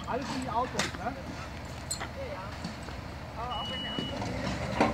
Alles in die Autos, ne? Ja, ja. Aber auch wenn der andere